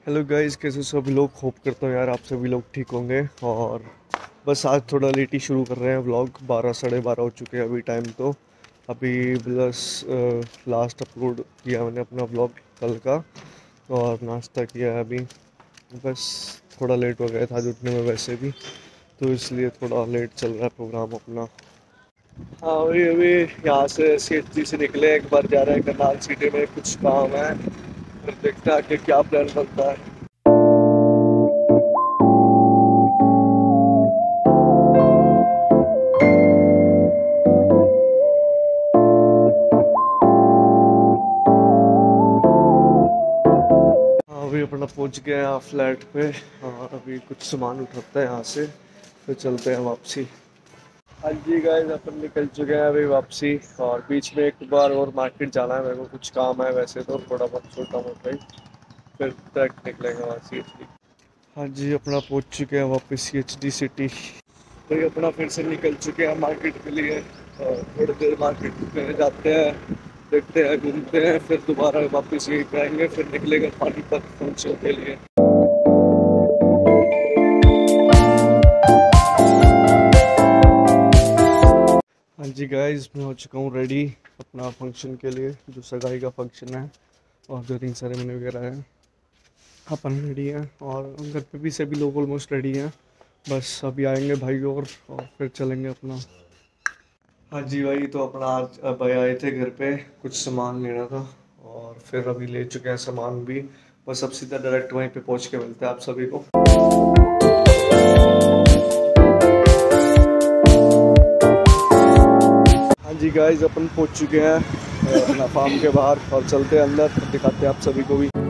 Hello guys, कैसे सभी लोग। होप करता हूँ यार आप सभी लोग ठीक होंगे। और बस आज थोड़ा लेट ही शुरू कर रहे हैं व्लॉग। 12 साढ़े 12 हो चुके हैं अभी टाइम तो। अभी बस लास्ट अपलोड किया मैंने अपना व्लॉग कल का। और नाश्ता किया है अभी। बस थोड़ा लेट हो गया था आज उठने में वैसे भी, तो इसलिए थोड़ा लेट चल रहा है प्रोग्राम अपना। हाँ, अभी अभी यहाँ से CHG से निकले, एक बार जा रहे हैं करनाल सिटी में, कुछ काम है। फिर देखते हैं आगे क्या प्लान बनता है। हाँ, अभी अपना पहुंच गए हैं फ्लैट पे। और अभी कुछ सामान उठाते हैं यहाँ से, फिर चलते हैं वापसी। हाँ जी गाइस, अपन निकल चुके हैं अभी वापसी। और बीच में एक बार और मार्केट जाना है मेरे को, कुछ काम है वैसे तो थोड़ा बहुत छोटा मोटा ही। फिर तक निकलेंगे वहाँ CHD। हाँ जी, अपना पहुंच चुके हैं वापस CHD सिटी। तो ये अपना फिर से निकल चुके हैं मार्केट के लिए। और थोड़ी देर मार्केट में जाते हैं, देखते हैं, घूमते हैं, फिर दोबारा वापस यहीं आएंगे, फिर निकलेंगे पानीपत फंक्शन के लिए। हाँ जी गाइस, मैं हो चुका हूँ रेडी अपना फंक्शन के लिए, जो सगाई का फंक्शन है और जो रिंग सेरेमनी वगैरह है। अपन रेडी हैं और घर पे भी सभी लोग ऑलमोस्ट रेडी हैं। बस अभी आएंगे भाई और फिर चलेंगे अपना। हाँ जी भाई, तो अपना आज भाई आए थे घर पे, कुछ सामान लेना था। और फिर अभी ले चुके हैं सामान भी। बस अब सीधा डायरेक्ट वहीं पे पहुंच के मिलते हैं आप सभी को। हाँ जी गाइस, अपन पहुंच चुके हैं अपना फार्म के बाहर और चलते हैं अंदर, दिखाते हैं आप सभी को भी।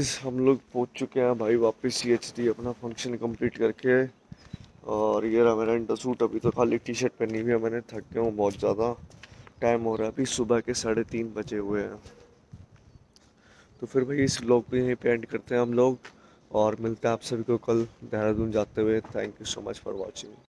गाइस हम लोग पहुंच चुके हैं भाई वापस CHD अपना फंक्शन कंप्लीट करके। और ये रहा मेरा इंटर सूट। अभी तो खाली टी शर्ट पहनी हुई है मैंने, थक गया हूँ बहुत ज़्यादा। टाइम हो रहा है अभी सुबह के 3:30 बजे हुए हैं। तो फिर भाई इस व्लॉग को यहीं पे एंड करते हैं हम लोग, और मिलते हैं आप सभी को कल देहरादून जाते हुए। Thank you so much for watching.